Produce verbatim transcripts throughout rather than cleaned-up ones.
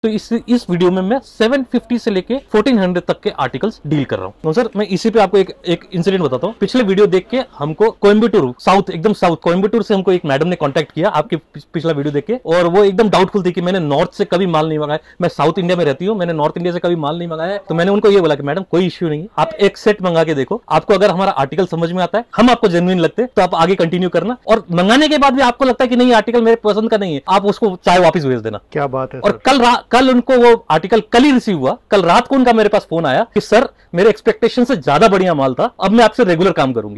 तो इस इस वीडियो में मैं सेवन फिफ्टी से लेके फोर्टीन हंड्रेड तक के आर्टिकल्स डील कर रहा हूँ। तो सर मैं इसी पे आपको एक एक इंसिडेंट बताता हूँ। पिछले वीडियो देख के हमको कोयम्बटूर साउथ एकदम साउथ कोयम्बटूर से हमको एक मैडम ने कांटेक्ट किया आपके पिछला वीडियो देख के, और वो एकदम डाउटफुल थी कि मैंने नॉर्थ से कभी माल नहीं मंगाया, मैं साउथ इंडिया में रहती हूँ, मैंने नॉर्थ इंडिया से कभी माल नहीं मंगाया। तो मैंने उनको ये बोला कि मैडम कोई इश्यू नहीं है, आप एक सेट मंगा के देखो, आपको अगर हमारा आर्टिकल समझ में आता है, हम आपको जेन्युइन लगते हैं तो आप आगे कंटिन्यू करना, और मंगाने के बाद भी आपको लगता है कि नहीं आर्टिकल मेरे पसंद का नहीं है, आप उसको चाहे वापस भेज देना। क्या बात है। और कल कल उनको वो आर्टिकल कल ही रिसीव हुआ, कल रात को उनका मेरे पास फोन आया कि सर मेरे एक्सपेक्टेशन से ज्यादा बढ़िया माल था, अब मैं आपसे रेगुलर काम करूंगी।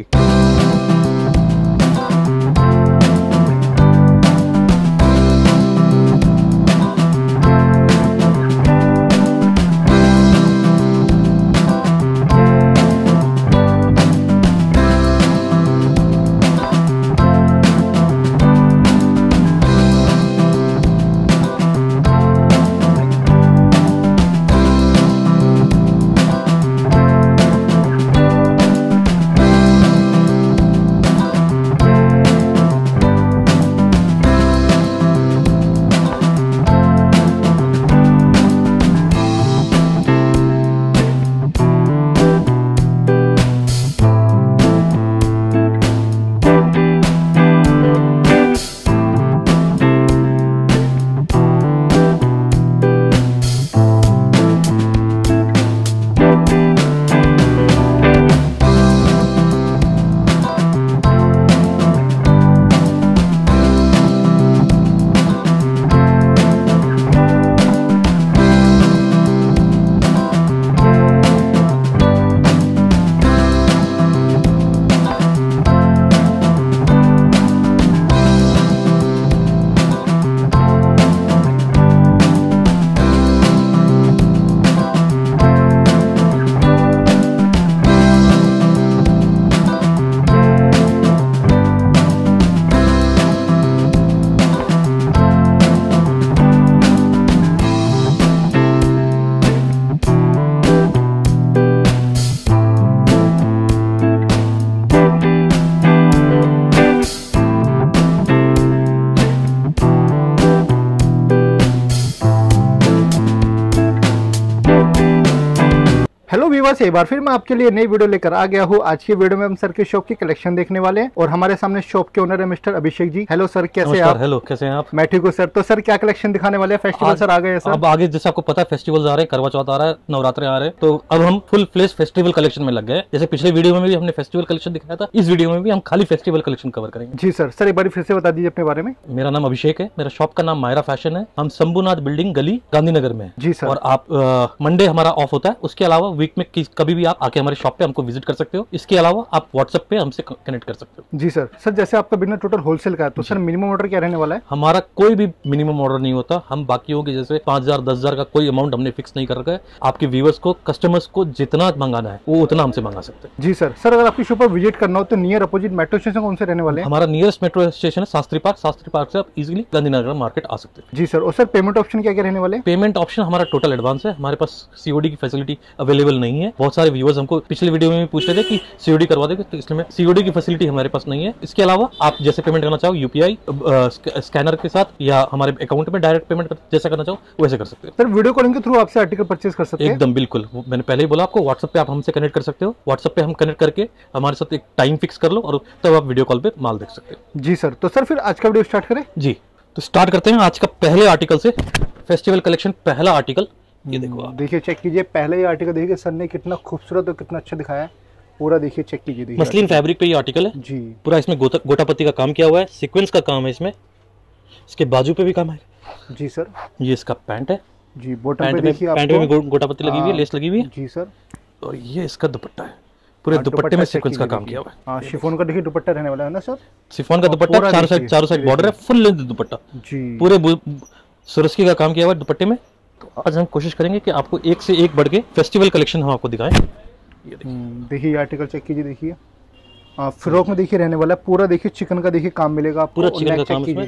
हेलो व्यूअर्स, एक बार फिर मैं आपके लिए नई वीडियो लेकर आ गया हूँ। आज की वीडियो में हम सर की शॉप की कलेक्शन देखने वाले हैं और हमारे सामने शॉप के ओनर है mister Abhishek ji. Hello sir, कैसे हैं आप? हेलो, कैसे हैं आप? मैं ठीक हूँ सर। तो सर क्या कलेक्शन दिखाने वाले हैं? फेस्टिवल सर आ गए हैं सर। अब आगे जैसे आपको पता है फेस्टिवल्स आ रहे हैं, करवा चौथ आ रहा है, नवरात्रे आ रहे हैं, तो अब हम फुल फ्लेश फेस्टिवल कलेक्शन में लग गए। जैसे पिछले वीडियो में भी हमने फेस्टिवल कलेक्शन दिखाया था, इस वीडियो में भी हम खाली फेस्टिवल कलेक्शन कवर करेंगे। जी सर। सर एक बार फिर से बता दीजिए अपने बारे में। मेरा नाम अभिषेक है, मेरा शॉप का नाम मायरा फैशन है, हम शंभुनाथ बिल्डिंग गली गांधीनगर में है। जी सर। और आप मंडे हमारा ऑफ होता है, उसके अलावा वीक में कभी भी आप आके हमारे शॉप पे हमको विजिट कर सकते हो। इसके अलावा आप व्हाट्सएप पे हमसे कनेक्ट कर सकते हो। जी सर। सर जैसे आपका बिजनेस टोटल होलसेल का है, तो सर मिनिमम ऑर्डर क्या रहने वाला है? हमारा कोई भी मिनिमम ऑर्डर नहीं होता, हम बाकियों के जैसे पांच हजार दस हजार का कोई अमाउंट हमने फिक्स नहीं कर रखा है। आपके व्यूअर्स को, कस्टमर्स को जितना मंगाना है वो उतना हमसे मंगा सकते हैं। जी सर। सर अगर आपकी शॉप पर विजिट करना हो तो नियर अपोजिट मेट्रो स्टेशन कौन से रहने वाले हैं? हमारा नियरेस्ट मेट्रो स्टेशन है शास्त्री पार्क। शास्त्री पार्क से आप इजीली गांधीनगर मार्केट आ सकते हैं। जी सर। और सर पेमेंट ऑप्शन क्या क्या रहने वाले हैं? पेमेंट ऑप्शन हमारा टोटल एडवांस है, हमारे पास सीओडी की फैसिलिटी अवेलेबल नहीं है। बहुत सारे व्यूअर्स हमको पिछले वीडियो में भी पूछ रहे थे कि सीओडी करवा देंगे, तो इसलिए सीओडी की फैसिलिटी हमारे पास नहीं है। इसके अलावा आप जैसे पेमेंट करना चाहो यूपीआई स्कैनर के साथ या हमारे अकाउंट में डायरेक्ट पेमेंट जैसा करना चाहो वैसे कर सकते हो। सर वीडियो कॉलिंग के थ्रू आपसे आर्टिकल परचेज कर सकते हैं? एकदम बिल्कुल, मैंने पहले ही बोला आपको, व्हाट्सएप पे आप हमसे कनेक्ट कर सकते हो। व्हाट्सएप पे हम कनेक्ट करके हमारे साथ एक टाइम फिक्स कर लो और तब आप वीडियो कॉल पे माल देख सकते हो। जी सर। तो सर फिर आज का वीडियो स्टार्ट करें? जी, तो स्टार्ट करते हैं आज का पहले आर्टिकल से। फेस्टिवल कलेक्शन पहला आर्टिकल, ये देखो आप, देखिए चेक कीजिए। पहले ही आर्टिकल देखिए सर ने कितना खूबसूरत और कितना अच्छा दिखाया है। पूरा देखिए, चेक कीजिए। देखिए मसलिन फैब्रिक पे ये आर्टिकल है जी। पूरा इसमें गोटा गोटापत्ती का काम किया हुआ है, सीक्वेंस का काम है इसमें, इसके बाजू पे भी काम है। जी सर। ये इसका पैंट है जी। बॉटम पैंट पे में देखिए पैंट में गो, गोटापत्ती लगी हुई है, लेस लगी हुई है। जी सर। और ये इसका दुपट्टा है, पूरे दुपट्टे में सीक्वेंस का काम किया हुआ है। हाँ, शिफॉन का देखिए दुपट्टा रहने वाला है ना सर। शिफॉन का दुपट्टा, चारों साइड चारों साइड बॉर्डर है, फुल लेंथ दुपट्टा जी, पूरे सुरस्की का काम किया हुआ है दुपट्टे में। तो आज हम कोशिश करेंगे कि आपको एक से एक बढ़ के फेस्टिवल कलेक्शन हम आपको दिखाएं। ये देखिए आर्टिकल चेक कीजिए। देखिए फ्रॉक में देखिए रहने वाला है पूरा, देखिए चिकन का देखिए काम मिलेगा आपको, पूरा चिकन का काम इसमें।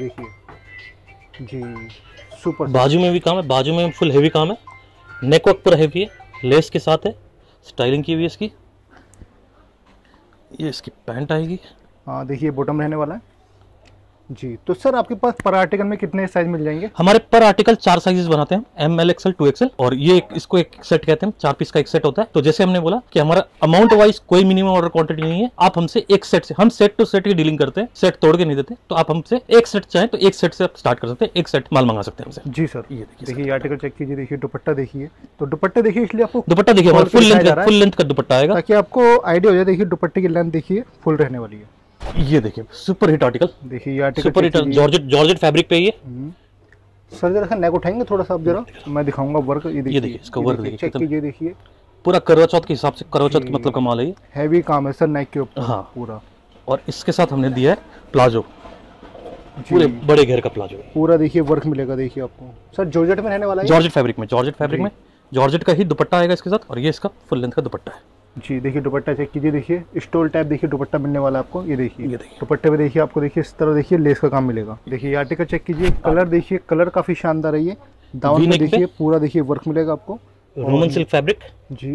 देखिए जी, सुपर। बाजू में भी काम है, बाजू में फुल हेवी काम है, नेक वर्क पूरा हेवी है, लेस के साथ है, स्टाइलिंग की हुई है इसकी। ये इसकी पैंट आएगी। हाँ देखिए बॉटम रहने वाला है। जी। तो सर आपके पास पर आर्टिकल में कितने साइज मिल जाएंगे? हमारे पर आर्टिकल चार साइजेस बनाते हैं, M L XL two XL, और ये एक, इसको एक सेट कहते हैं, चार पीस का एक सेट होता है। तो जैसे हमने बोला कि हमारा अमाउंट वाइज कोई मिनिमम ऑर्डर क्वांटिटी नहीं है, आप हमसे एक सेट से, हम सेट टू सेट की डीलिंग करते हैं, सेट तोड़ के नहीं देते। तो आप हमसे एक सेट चाहें तो एक सेट से आप स्टार्ट कर सकते हैं, एक सेट माल मंगा सकते हैं हमसे। जी सर। ये देखिए, देखिए ये आर्टिकल चेक कीजिए, देखिए दुपट्टा देखिए। तो दुपट्टा देखिए, इसलिए आपको दुपट्टा देखिए हमारा फुल लेंथ फुल लेंथ का दुपट्टा आएगा, ताकि आपको आइडिया हो जाए। देखिए दुपट्टे की लेंथ देखिए फुल रहने वाली है। ये देखिए सुपर हिट आर्टिकल, देखिए ये article super hit georgette georgette fabric पे ये। सर जरा नेक उठाएंगे थोड़ा सा आप जरा, मैं दिखाऊंगा वर्क। ये देखिए, ये देखिए इसका वर्क देखिए, चेक कीजिए। देखिए पूरा करवा चौथ के हिसाब से, करवा चौथ के मतलब का माल है ये, हैवी काम है सर नेक के ऊपर। हाँ पूरा। और इसके साथ हमने दिया है प्लाजो, पूरे बड़े घेर का प्लाजो है। पूरा देखिए वर्क मिलेगा। देखिए आपको सर जॉर्जेट में रहने वाला है, जॉर्जेट फैब्रिक में, जॉर्जेट फैब्रिक में जॉर्जेट का ही दुपट्टा आएगा इसके साथ, और ये इसका फुल लेंथ का दुपट्टा है। जी देखिए दुपट्टा चेक कीजिए। देखिए स्टोल टाइप देखिए दुपट्टा मिलने वाला है आपको। ये देखिए ये देखिए दुपट्टे पे देखिए आपको, देखिए इस तरह देखिए लेस का काम मिलेगा। देखिए ये आर्टिकल चेक कीजिए, कलर देखिए, कलर काफी शानदार है। ये दामन पे देखिए पूरा देखिए वर्क मिलेगा आपको, रोमन सिल्क फैब्रिक। जी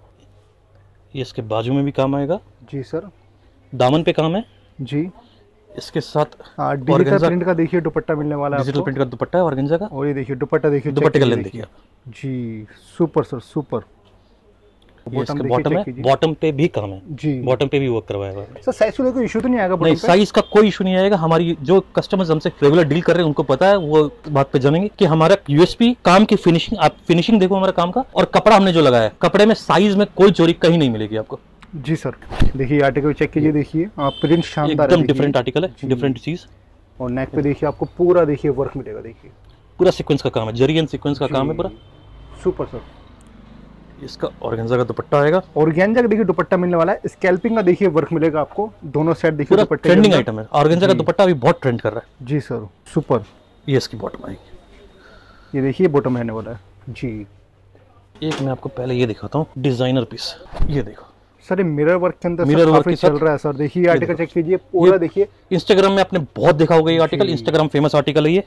ये इसके बाजू में भी काम आएगा। जी सर। दामन पे काम है जी। इसके साथ डिजिटल प्रिंट का देखिए दुपट्टा मिलने वाला है, डिजिटल प्रिंट का दुपट्टा है ऑर्गेन्जा का। और ये देखिए दुपट्टा देखिए, दुपट्टे का लेंथ देखिए जी, super sir super. Bottom bottom है, बॉटम पे भी काम है जी, बॉटम पे भी वर्क करवाया हुआ है। सर साइज को कोई इशू तो नहीं आएगा? नहीं, साइज का कोई इशू नहीं आएगा। हमारी जो कस्टमर्स हमसे रेगुलर डील कर रहे हैं उनको पता है, वो बात पे जानेंगे कि हमारा यूएसपी काम की फिनिशिंग, आप फिनिशिंग देखो हमारा काम का, और कपड़ा हमने जो लगाया है, कपड़े में साइज में कोई चोरी कहीं नहीं मिलेगी आपको। जी सर। देखिए आर्टिकल चेक कीजिए, देखिए प्रिंट शानदार है, एकदम डिफरेंट आर्टिकल है, डिफरेंट चीज। और नेक पे देखिए आपको पूरा देखिए वर्क मिलेगा। देखिए पूरा सीक्वेंस का काम है, जरी एंड सीक्वेंस का काम है पूरा। Super sir. इसका ऑर्गेन्जा का दुपट्टा आएगा, ऑर्गेन्जा का देखिए दुपट्टा मिलने वाला है। स्कैल्पिंग का देखिए वर्क मिलेगा आपको, दोनों साइड देखिए दुपट्टे। ट्रेंडिंग आइटम है ऑर्गेन्जा का दुपट्टा, अभी बहुत ट्रेंड कर रहा है। जी सर सुपर। ये इसकी बॉटम आएगी, ये देखिए बॉटम रहने वाला है जी। एक मैं आपको पहले ये दिखाता हूँ, डिजाइनर पीस। ये देखो सर, ये मिरर वर्क के अंदर मिरर वर्क चल रहा है सर। देखिए आर्टिकल चेक कीजिए पूरा। देखिए इंस्टाग्राम में आपने बहुत देखा होगा ये आर्टिकल, इंस्टाग्राम फेमस आर्टिकल है ये।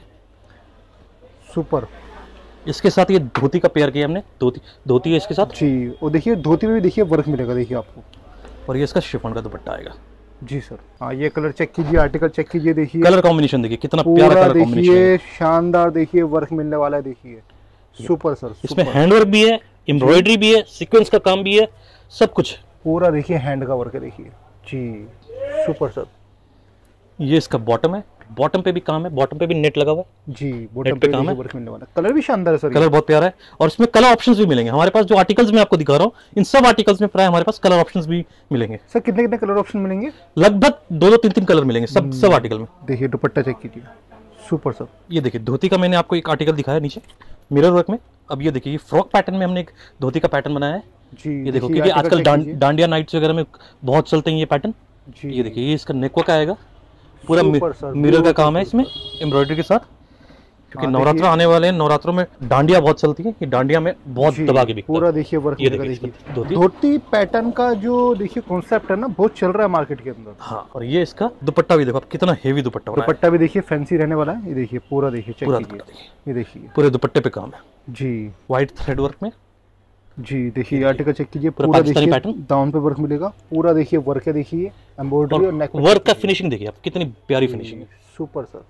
सुपर। इसके साथ ये धोती का पेयर किया हमने, धोती धोती है इसके साथ जी। और देखिए धोती में भी देखिए वर्क मिलेगा देखिए आपको, और ये इसका शिफॉन का दुपट्टा आएगा। जी सर। हाँ ये कलर चेक कीजिए, आर्टिकल चेक कीजिए। देखिए कलर कॉम्बिनेशन देखिए कितना प्यारा कलर कॉम्बिनेशन है, शानदार। देखिए वर्क मिलने वाला है, देखिए सुपर सर। इसमें हैंडवर्क भी है, एम्ब्रॉयडरी भी है, सीक्वेंस का काम भी है, सब कुछ पूरा देखिए हैंड का वर्क है। देखिए जी सुपर सर। ये इसका बॉटम है, बॉटम पे भी काम है, बॉटम पे भी नेट लगा हुआ है जी, बॉटम पे काम है, वर्क मिलने वाला। कलर भी शानदार है सर, कलर बहुत प्यारा है। और इसमें कलर ऑप्शंस भी मिलेंगे हमारे पास, जो आर्टिकल्स में आपको दिखा रहा हूँ इन सब आर्टिकल्स में प्राय हमारे पास कलर ऑप्शंस भी मिलेंगे। सर कितने कितने कलर ऑप्शन मिलेंगे? लगभग दो दो तीन तीन कलर मिलेंगे सब सब आर्टिकल में। देखिए दुपट्टा चेक कीजिए, सुपर सर। ये देखिए धोती का मैंने आपको एक आर्टिकल दिखाया नीचे मिरर वर्क में। अब ये देखिए ये फ्रॉक पैटर्न में हमने एक धोती का पैटर्न बनाया है जी। ये देखो, क्योंकि आजकल डांडिया नाइट्स वगैरह में बहुत चलते हैं ये पैटर्न। ये देखिए ये इसका नेकवर्क आएगा, पूरा मिरर का काम है इसमें एम्ब्रॉयडरी के साथ, क्योंकि नवरात्र आने वाले हैं, नवरात्रों में डांडिया बहुत चलती है, ये डांडिया में बहुत दबा के बिकता है। पूरा देखिए वर्क मिलेगा। देखिए धोती धोती पैटर्न का जो देखिए कॉन्सेप्ट है ना, बहुत चल रहा है मार्केट के अंदर। हाँ, और ये इसका दुपट्टा भी देखो आप कितना हेवी दुपट्टा हो रहा है। दुपट्टा भी देखिए फैंसी रहने वाला है। ये देखिए पूरा देखिए चेक पूरा कीजिए, ये देखिए पूरे दुपट्टे पे काम है जी, व्हाइट थ्रेड वर्क में जी। देखिए आर्टिकल चेक कीजिए, पूरा देखिए दाउन पे वर्क मिलेगा, पूरा देखिए वर्क है। देखिए एम्ब्रॉयडरी और नेक वर्क का फिनिशिंग देखिए आप कितनी प्यारी फिनिशिंग है, सुपर सर।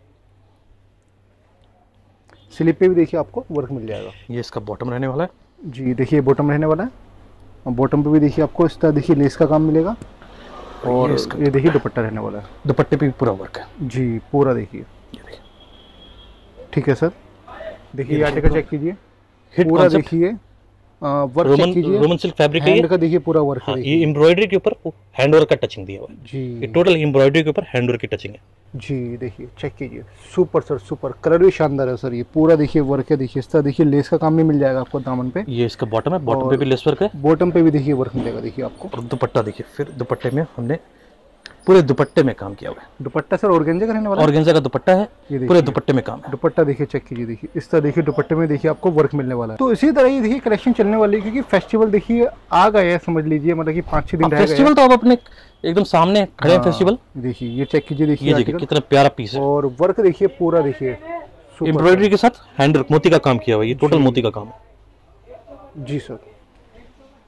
स्लीप पे भी देखिए आपको वर्क मिल जाएगा। ये इसका बॉटम रहने वाला है जी। देखिए बॉटम रहने वाला है, और बॉटम पे भी देखिए आपको इस तरह देखिए लेस का काम मिलेगा, और ये, ये देखिए दुपट्टा रहने वाला है, दुपट्टे पे भी पूरा वर्क है जी। पूरा देखिए ठीक है सर। देखिए आर्टिकल चेक कीजिए, पूरा देखिए वर्क चेक कीजिए, रोमन सिल्क फैब्रिक है, हैंड का देखिए पूरा वर्क है। ये एम्ब्रॉयडरी के ऊपर हैंडवर्क का टचिंग दिया हुआ है जी, ये टोटल एम्ब्रॉयडरी के ऊपर हैंडवर्क की टचिंग है जी। देखिए चेक कीजिए, सुपर सर सुपर। कलर भी शानदार है सर, ये पूरा देखिए वर्क है। देखिए इस तरह देखिए लेस का काम भी मिल जाएगा आपको दामन पे। ये इसका बॉटम है, बॉटम पे भी लेस वर्क है, बॉटम पे भी देखिए वर्क मिलेगा देखिए आपको। और दुपट्टा देखिए, फिर दुपट्टे में हमने पूरे दुपट्टे में काम किया हुआ है। दुपट्टा सर ऑर्गेन्जा का रहने वाला है, ऑर्गेन्जा का दुपट्टा है, पूरे दुपट्टे में काम है। दुपट्टा देखिए चेक कीजिए, देखिए इस तरह देखिए दुपट्टे में देखिए आपको वर्क मिलने वाला है। तो इसी तरह ये देखिए कलेक्शन चलने वाली है, क्योंकि फेस्टिवल देखिए आ गए हैं, समझ लीजिए मतलब कि पाँच छह दिन रह गए। फेस्टिवल तो अब अपने एकदम सामने खड़े हैं फेस्टिवल। देखिए ये चेक कीजिए, देखिए ये देखिए कितना प्यारा पीस है, और वर्क देखिए पूरा देखिए एम्ब्रॉयडरी के साथ हैंडवर्क मोती का काम किया हुआ है, ये टोटल मोती का काम है जी सर।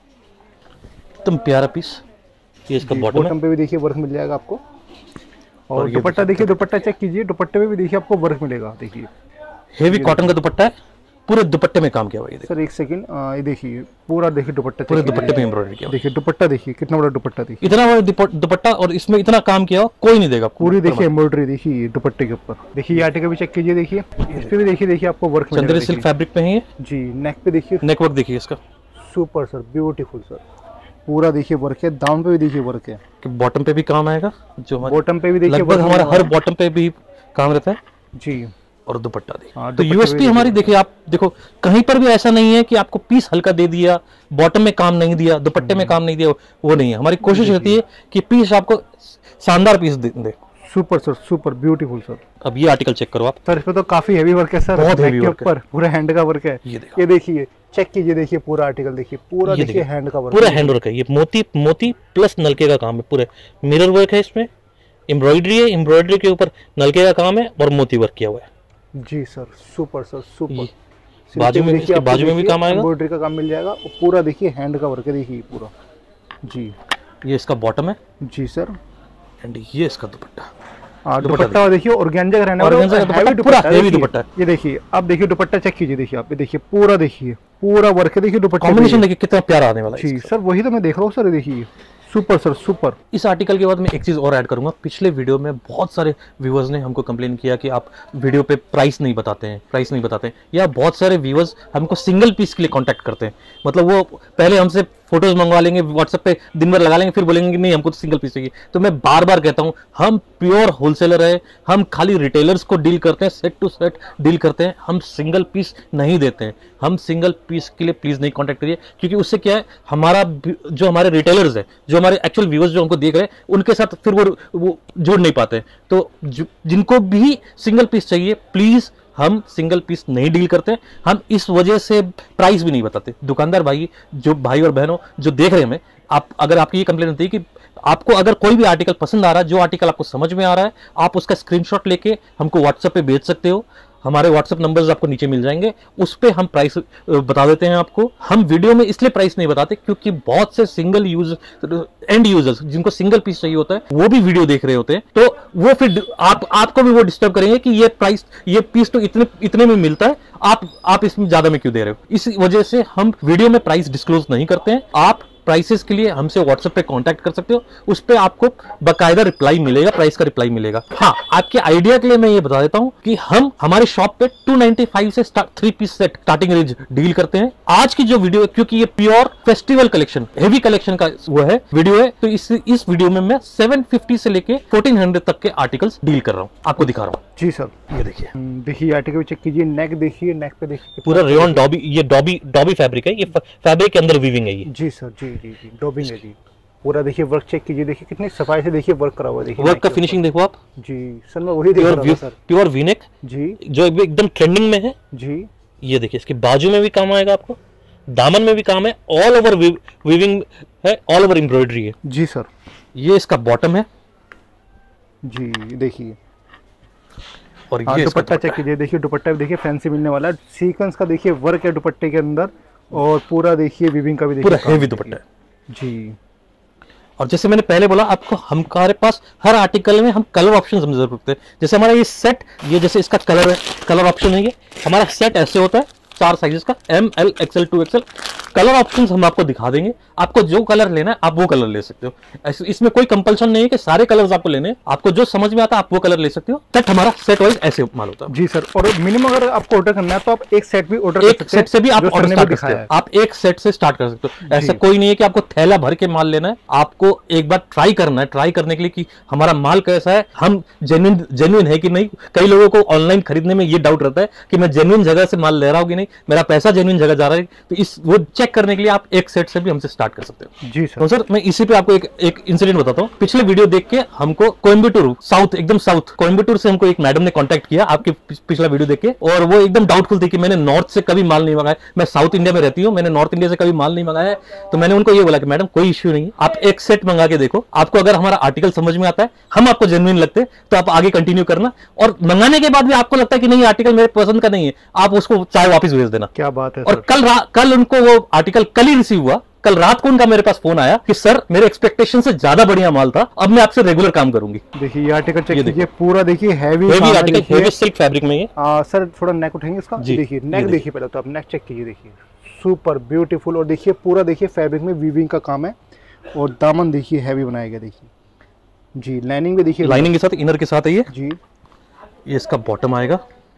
एकदम प्यारा पीस। ये इसका बॉटम है, बॉटम पे भी देखिए वर्क मिल जाएगा आपको, और ये दुपट्टा देखिए, दुपट्टा चेक कीजिए, दुपट्टे में भी देखिए आपको वर्क मिलेगा। देखिए हेवी कॉटन का दुपट्टा है, पूरे दुपट्टे में काम किया हुआ है। ये देखिए सर एक सेकंड, आ, ये देखिए पूरा देखिए दुपट्टा, पूरे check दुपट्टे कीजिए। पे एम्ब्रॉयडरी किया हुआ देखिए दुपट्टा देखिए कितना बड़ा दुपट्टा, देखिए है। इतना बड़ा दुपट- दुपट्टा और इसमें इतना काम किया हुआ कोई नहीं देगा। पूरी देखिए एम्ब्रॉयडरी देखिए दुपट्टे के ऊपर। देखिए ये आर्टिकल भी चेक कीजिए, देखिए इस पे भी देखिए देखिए आपको वर्क मिलेगा। चंदेरी सिल्क फैब्रिक पे है ये। जी नेक पे देखिए, नेक वर्क देखिए इसका, सुपर सर, ब्यूटीफुल सर, पूरा देखिए वर्क है। दाम पे भी देखिए वर्क है, कि बॉटम पे भी काम आएगा, जो हमारे बॉटम पे भी देखिए लगभग work हमारा मिलेगा। हर बॉटम पे भी काम रहता है। जी और दुपट्टा देखिए, हाँ, तो दुपट्टे यूएसपी भी हमारी देखिए, आप देखो कहीं पर भी ऐसा नहीं है कि आपको पीस हल्का दे दिया, बॉटम में काम नहीं दिया, दुपट्टे में काम नहीं दिया, वो नहीं है। हमारी कोशिश रहती है कि पीस आपको शानदार पीस दे, दे। Super sir, super beautiful sir. अब ये आर्टिकल चेक करो आप, सर इस पे तो काफी हेवी वर्क है सर, बहुत neck heavy के work है। ऊपर पूरा हैंड का वर्क है। ये देखो, ये देखिए चेक कीजिए, देखिए पूरा आर्टिकल देखिए, पूरा ये देखिए देखिए, हैंड का वर्क, पूरा हैंड वर्क है। ये मोती मोती प्लस नलके का काम है, पूरे मिरर वर्क है, इसमें एम्ब्रॉयडरी है, एम्ब्रॉयडरी के ऊपर नलके का काम है और मोती वर्क किया हुआ है। जी सर, सुपर सर, सुपर। ये बाजू में, इसके बाजू में भी काम आएगा, एम्ब्रॉयडरी का काम मिल जाएगा, और पूरा देखिए हैंड का वर्क है, देखिए पूरा। जी ये इसका बॉटम है जी सर। एंड ये इसका दुपट्टा। हाँ दुपट्टा देखिए ऑर्गेन्जा का रहने वाला, ऑर्गेन्जा का heavy दुपट्टा, पूरा हेवी देखिए। दुपट्टा है। ये देखिए अब देखिए दुपट्टा चेक कीजिए, देखिए आप, ये देखिए पूरा देखिए पूरा वर्क है, देखिए दुपट्टे पे। कॉम्बिनेशन देखिए कितना प्यारा आने वाला है जी इसका। सर, वही तो मैं देख रहा हूँ सर, ये देखिए सुपर सर, सुपर। इस आर्टिकल के बाद मैं एक चीज़ और ऐड करूंगा। पिछले वीडियो में बहुत सारे व्यूअर्स ने हमको कंप्लेन किया कि आप वीडियो पे प्राइस नहीं बताते हैं, प्राइस नहीं बताते हैं, या बहुत सारे व्यूअर्स हमको सिंगल पीस के लिए कांटेक्ट करते हैं। मतलब वो पहले हमसे फोटोज मंगवा लेंगे, व्हाट्सएप पे दिन भर लगा लेंगे, फिर बोलेंगे कि नहीं हमको तो सिंगल पीस चाहिए। तो मैं बार बार कहता हूं, हम प्योर होलसेलर है, हम खाली रिटेलर्स को डील करते हैं, सेट टू सेट डील करते हैं, हम सिंगल पीस नहीं देते हैं। हम सिंगल पीस के लिए प्लीज नहीं कांटेक्ट करिए, क्योंकि उससे क्या है, हमारा जो हमारे रिटेलर्स है, जो हमारे एक्चुअल व्यूअर्स जो हमको देख रहे हैं, उनके साथ फिर वो वो जुड़ नहीं पाते। तो जिनको भी सिंगल पीस चाहिए, प्लीज हम सिंगल पीस नहीं डील करते। हम इस वजह से प्राइस भी नहीं बताते। दुकानदार भाई, जो भाई और बहनों जो देख रहे हैं हमें, आप अगर आपकी ये कंप्लेन होती है कि आपको अगर कोई भी आर्टिकल पसंद आ रहा है, जो आर्टिकल आपको समझ में आ रहा है, आप उसका स्क्रीनशॉट लेके हमको व्हाट्सएप पे भेज सकते हो। हमारे व्हाट्सएप नंबर्स आपको नीचे मिल जाएंगे, उस पे हम प्राइस बता देते हैं आपको। हम वीडियो में इसलिए प्राइस नहीं बताते क्योंकि बहुत से सिंगल यूज एंड यूजर्स जिनको सिंगल पीस चाहिए होता है, वो भी वीडियो देख रहे होते हैं, तो वो फिर आप आपको भी वो डिस्टर्ब करेंगे कि ये प्राइस, ये पीस तो इतने इतने में मिलता है, आप आप इसमें ज्यादा में क्यों दे रहे हो। इस वजह से हम वीडियो में प्राइस डिस्क्लोज नहीं करते हैं। आप प्राइसेस के लिए हमसे व्हाट्सएप पे कांटेक्ट कर सकते हो, उस पे आपको बकायदा रिप्लाई मिलेगा, प्राइस का रिप्लाई मिलेगा। हाँ, आपके आइडिया के लिए मैं ये बता देता हूँ कि हम हमारे शॉप पे टू नाइंटी फाइव से three piece set starting range deal करते हैं। आज की जो वीडियो है, क्योंकि ये pure festival collection, heavy collection का वो है वीडियो है, तो इस इस वीडियो में मैं सेवन फिफ्टी से लेके फोर्टीन हंड्रेड तक के आर्टिकल्स डील कर रहा हूँ, आपको दिखा रहा हूँ। जी सर, ये देखिए, देखिए आर्टिकल चेक कीजिए, नेक देखिए, नेक पे देखिए पूरा रेयन डॉबी, ये डॉबी डॉबी फैब्रिक है, ये फैब्रिक के अंदर वीविंग है ये। जी सर, जी जी जी डॉबिंग है जी। पूरा देखिए वर्क चेक कीजिए, देखिए कितनी सफाई से देखिए वर्क करा हुआ है, देखिए वर्क का फिनिशिंग देखो आप। जी सर, मैं वही देख रहा था सर। प्योर वीनेक जी जो एकदम ट्रेंडिंग में है जी। ये देखिए, इसकी बाजू में भी काम आएगा आपको, दामन में भी काम है, ऑल ओवर वीविंग है, ऑल ओवर एम्ब्रॉयडरी है। जी सर। ये इसका बॉटम है जी, देखिए और हाँ, ये इसका दुपट्टा चेक कीजिए, देखिए दुपट्टा भी देखिए फैंसी मिलने वाला है, सीक्वेंस का देखिए वर्क है दुपट्टे के अंदर, और पूरा देखिए वीविंग का भी देखिए पूरा काम हेवी देखिए। दुपट्टा है जी। और जैसे मैंने पहले बोला आपको, हमारे पास हर आर्टिकल में हम कलर ऑप्शन हम जरूर रखते हैं। जैसे हमारा ये सेट, ये जैसे इसका कलर है, कलर ऑप्शन है, ये हमारा सेट ऐसे होता है चार साइजेस का, M L XL two XL. Colour options हम आपको दिखा देंगे, आपको जो कलर लेना है आप वो कलर ले सकते हो। ऐसे इसमें कोई कंपल्शन नहीं है कि सारे कलर्स आपको लेने हैं, आपको जो समझ में आता है आप वो कलर ले सकते हो। सेट हमारा सेट वाइज ऐसे माल होता है। जी सर, और मिनिमम अगर आपको ऑर्डर करना है तो आप एक सेट भी ऑर्डर कर एक सकते हैं, सेट से भी आप जो ऑर्डर सर ने स्टार्ट भी कर सकते दिखाया हो। आप एक सेट से स्टार्ट कर सकते हो। ऐसा जी। कोई नहीं है कि आपको थैला भर के माल लेना है, आपको एक बार ट्राई करना है, ट्राई करने के लिए कि हमारा माल कैसा है, हम जेन्युइन जेन्युइन है कि नहीं। कई लोगों को ऑनलाइन खरीदने में ये डाउट रहता है कि मैं जेन्युइन जगह से माल ले रहा हूँ कि नहीं, मेरा पैसा जेन्युइन जगह जा रहा है, तो इस वो चेक करने के लिए आप एक सेट से भी हमसे स्टार्ट कर सकते हो। जी सर। तो सर मैं इसी पे आपको एक एक इंसिडेंट बताता हूँ। पिछले वीडियो देख के हमको कोयम्बटूर साउथ, एकदम साउथ कोयम्बटूर से हमको एक मैडम ने कांटेक्ट किया आपके पिछला वीडियो देख के, और वो एकदम डाउटफुल थी कि मैंने नॉर्थ से कभी माल नहीं मंगाया, मैं साउथ इंडिया में रहती हूँ, मैंने नॉर्थ इंडिया से कभी माल नहीं मंगाया है। तो मैंने उनको ये बोला कि मैडम कोई इश्यू नहीं है, आप एक सेट मंगा के देखो, आपको अगर हमारा आर्टिकल समझ में आता है, हम आपको जेन्युइन लगते तो आप आगे कंटिन्यू करना, और मंगाने के बाद भी आपको लगता है कि नहीं आर्टिकल मेरे पसंद का नहीं है, आप उसको चाहे वापस भेज देना। क्या बात है और सर। कल कल उनको वो आर्टिकल कल ही रिसीव हुआ, कल रात को उनका मेरे पास फोन आया कि सर मेरे एक्सपेक्टेशन से ज्यादा बढ़िया माल था, अब मैं आपसे रेगुलर काम करूंगी। देखिए ये आर्टिकल चेक कीजिए, पूरा देखिए heavy heavy article, heavy silk fabric में ये। आ, सर थोड़ा नेक उठाएंगे इसका, देखिए नेक देखिए पहले तो आप नेक चेक कीजिए, देखिए सुपर ब्यूटीफुल। और देखिए पूरा देखिए फैब्रिक में वीविंग का काम है और दामन देखिए हैवी बनाया गया, देखिए जी। लाइनिंग भी देखिए, लाइनिंग के साथ इनर के साथ है ये जी। ये इसका बॉटम आएगा,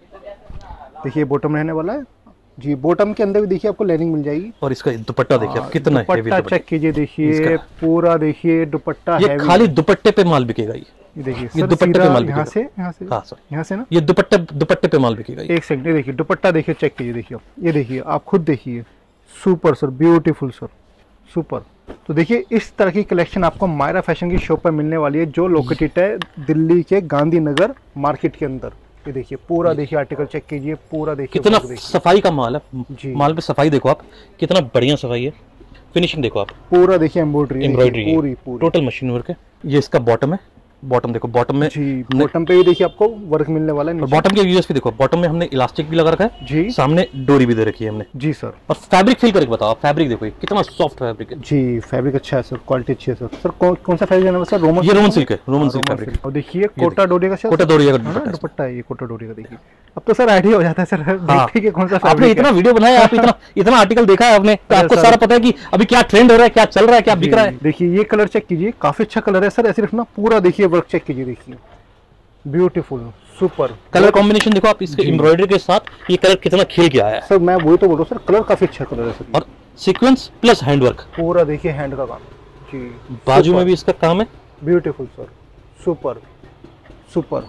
देखिए बॉटम रहने वाला है जी। बॉटम के अंदर भी देखिए आपको लाइनिंग मिल जाएगी। और इसका दुपट्टा देखिए आप कितना हैवी दुपट्टा चेक कीजिए, देखिए पूरा देखिए दुपट्टा ये खाली दुपट्टे पे माल बिकेगा। ये देखिए ये दुपट्टे पे माल यहाँ से यहाँ से हाँ सर यहाँ से ना, ये दुपट्टे दुपट्टे पे माल बिकेगा। एक सेकंड, देखिए दुपट्टा देखिए चेक कीजिए, देखिए ये देखिए आप खुद देखिए, super sir, beautiful sir, super. तो देखिए इस तरह की कलेक्शन आपको मायरा फैशन की शॉप पर मिलने वाली है, जो लोकेटेड है दिल्ली के गांधीनगर मार्केट के अंदर। ये देखिए पूरा देखिए आर्टिकल चेक कीजिए, पूरा देखिए कितना सफाई का माल है जी। माल पे सफाई देखो आप, कितना बढ़िया सफाई है, फिनिशिंग देखो आप, पूरा देखिए एम्ब्रॉयडरी एम्ब्रॉयडरी पूरी पूरी टोटल मशीन वर्क है। ये इसका बॉटम है, बॉटम देखो, बॉटम में जी बॉटम पे भी देखिए आपको वर्क मिलने वाला है। और बॉटम के व्यूज भी देखो, बॉटम में हमने इलास्टिक भी लगा रखा है जी, सामने डोरी भी दे रखी है हमने जी सर। और फैब्रिक फील करके बताओ, फैब्रिक देखो कितना सॉफ्ट फैब्रिक है जी। फैब्रिक अच्छा है सर, क्वालिटी अच्छी है सर। सर कौन कौन सा फैब्रिक है सर? रोमन, ये रोमन सिल्क है, रोमन सिल्क फैब्रिक। और देखिए कोटा डोरी का, कोटा डोरी का दुपट्टा है ये, कोटा डोरी का। देखिए अब तो सर आइडिया हो जाता है सर, देखिए कि कौन सा आपने फैब्रिक इतना वीडियो बनाया, आप इतना इतना आर्टिकल देखा है आपने, तो आपको सारा पता है कि अभी क्या ट्रेंड हो रहा है, क्या चल रहा है, क्या बिक रहा है। देखिए ये कलर चेक कीजिए, काफी अच्छा कलर है सर। ऐसे रखना पूरा देखिए वर्क चेक कीजिए, देखिए ब्यूटीफुल सुपर कलर कॉम्बिनेशन देखो आप, इसके एम्ब्रॉयडरी के साथ ये कलर कितना खिल के आया है सर। मैं वही तो बोल रहा हूँ सर, कलर काफी अच्छा कलर है सर। और सीक्वेंस प्लस हैंडवर्क, पूरा देखिए हैंड का काम जी। बाजू में भी इसका काम है, ब्यूटीफुल सर, सुपर सुपर।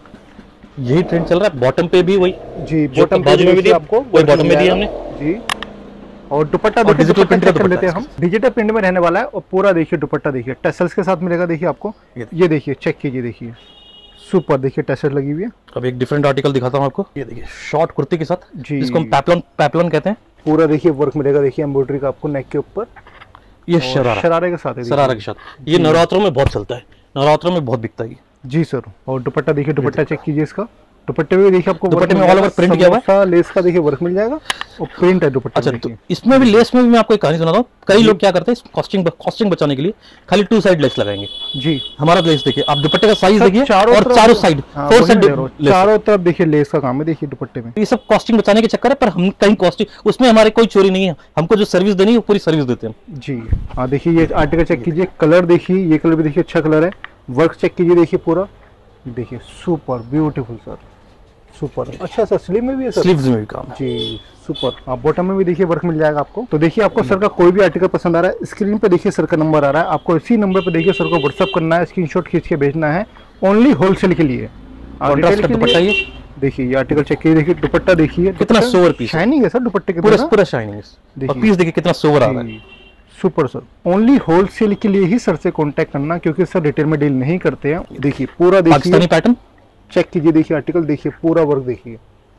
यही ट्रेंड चल रहा है। बॉटम पे भी वही जी, बॉटम बाजू में भी आपको वही बॉटम में दिया हमने जी। और दुपट्टा देखिए, डिजिटल प्रिंट कर लेते हैं हम, डिजिटल प्रिंट में रहने वाला है। और पूरा देखिए दुपट्टा देखिए टसल्स के साथ मिलेगा, देखिए आपको ये देखिए चेक कीजिए, देखिए सुपर, देखिए टसर लगी हुई है। अब एक डिफरेंट आर्टिकल दिखाता हूँ आपको, ये देखिए शॉर्ट कुर्ती के साथ जी, जिसको हम पैपलॉन पैपलॉन कहते हैं। पूरा देखिए वर्क मिलेगा, देखिए एम्ब्रॉयडरी का आपको नेक के ऊपर। ये शरारा शरारे के साथ है, शरारा के साथ। ये नवरात्रों में बहुत चलता है, नवरात्रों में बहुत बिकता है जी सर। और दुपट्टा देखिए, दुपट्टा चेक कीजिए इसका, दुपट्टे में देखिए आपको दुपट्टे में ऑल ओवर प्रिंट किया हुआ है, लेस का देखिए वर्क मिल जाएगा और प्रिंट है दुपट्टे। अच्छा तो इसमें भी लेस में भी मैं आपको एक कहानी सुनाता हूँ। कई लोग क्या करते हैं, कॉस्टिंग कॉस्टिंग बचाने के लिए खाली टू साइड लेस लगाएंगे जी। हमारा लेस देखिए आप, दुपट्टे का साइज देखिए और चारों साइड फोर साइड चारों तरफ देखिए लेस का काम है, देखिए दुपट्टे में। ये सब कॉस्टिंग बचाने के चक्कर है, पर हम कहीं कॉस्टिंग उसमें हमारे कोई चोरी नहीं है, हमको जो सर्विस देनी है वो पूरी सर्विस देते हैं जी। हाँ देखिए ये आर्टिकल चेक कीजिए, कलर देखिए, ये कलर भी देखिए अच्छा कलर है। वर्क चेक कीजिए, देखिए पूरा देखिए सुपर ब्यूटीफुल सर, सुपर। अच्छा सर स्लीव में भी है सर? स्लीव्स में भी काम जी, सुपर। आप बॉटम में भी देखिए वर्क मिल जाएगा आपको। तो देखिए आपको सर का कोई भी आर्टिकल पसंद आ रहा है, स्क्रीन पे देखिए सर का नंबर आ रहा है, आपको इसी नंबर पे देखिए सर को व्हाट्सअप करना है, स्क्रीनशॉट खींच के भेजना है, ओनली होलसेल के लिए। कॉन्ट्रास्ट का दुपट्टा ये देखिए, ये आर्टिकल चेक कीजिए, देखिए दुपट्टा देखिए कितना सोवर पीस, शाइनिंग है सर दुपट्टे के, पूरा पूरा शाइनिंग है। और पीस देखिए कितना सोवर आ रहा है, सुपर सर। ओनली होलसेल के लिए ही सर से कांटेक्ट करना, क्योंकि सर रिटेल में डील नहीं करते हैं। देखिए पूरा देखिए पाकिस्तानी पैटर्न चेक कीजिए, देखिए आर्टिकल देखिए, पूरा वर्क देखिए,